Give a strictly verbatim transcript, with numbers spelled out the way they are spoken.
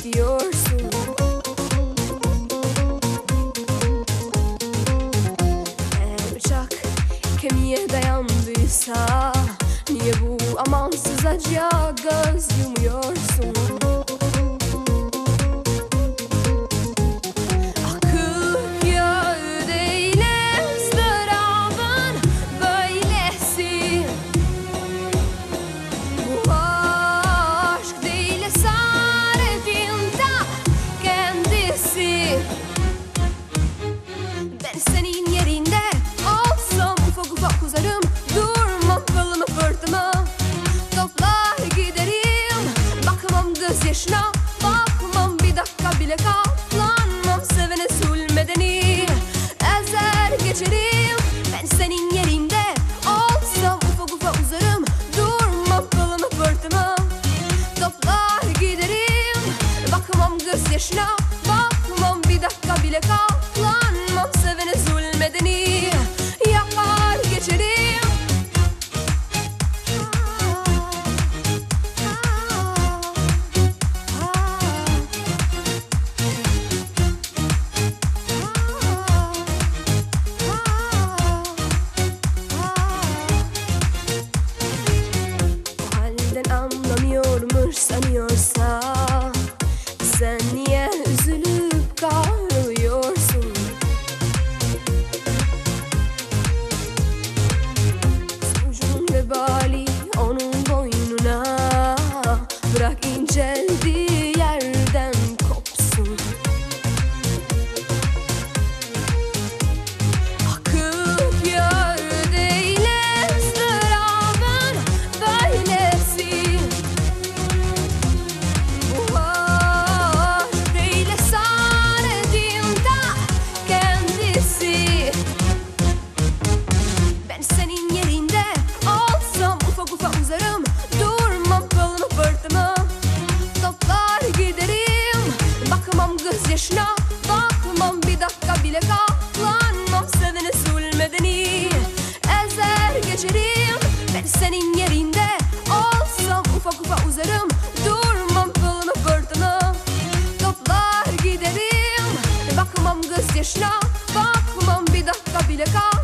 istiyorsun. Eğer bıçak kemiğe dayandıysa niye bu amansız acıya göz yumuyorsun? Ben senin yerinde olsam ufak ufak uzarım, durmam kolumu fırtına, toplar giderim. Bakmam gözyaşına, bakmam bir dakika bile, katlanmam sevene zulmedeni, ezer geçerim. Ben senin yerinde olsam ufak ufak uzarım, durmam kolumu fırtına, toplar giderim. Bakmam gözyaşına, bakmam bir dakika bile, katlanmam sevene zulmedeni, yakar geçerim. O halden anlamıyormuş sanıyorsa, sen niye üzülüp kahroluyorsun? Suçun vebali onun boynuna, bırak inceldiği yerden kopsun. Akıp yördeyle ızdırabın böylesi. Bu aşk değil esaretinde kendisi. Ben senin yerinde olsam ufak ufak uzarım, durmam kolumu fırtına, toplar giderim. Bakmam gözyaşına, bakmam bir dakika bile, katlanmam sevene zulmedeni, ezer geçerim. Ben senin yerinde olsam ufak ufak uzarım, durmam kolumu fırtına, toplar giderim. Bakmam gözyaşına, bakmam bir dakika bile, katlanmam